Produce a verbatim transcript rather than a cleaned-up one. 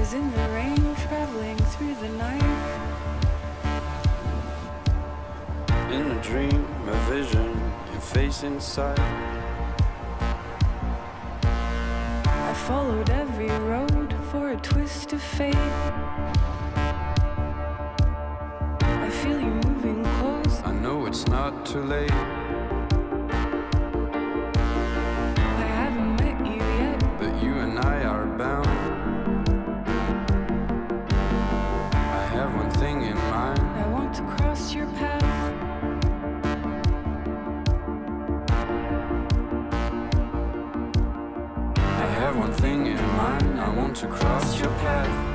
was in the rain, traveling through the night. In a dream, a vision, your face in sight. I followed every road for a twist of fate. I feel you moving close. I know it's not too late. I haven't met you yet, but you and I are bound. I have one thing in mind. I want to cross your path. I have one thing in mind. I want to cross your path.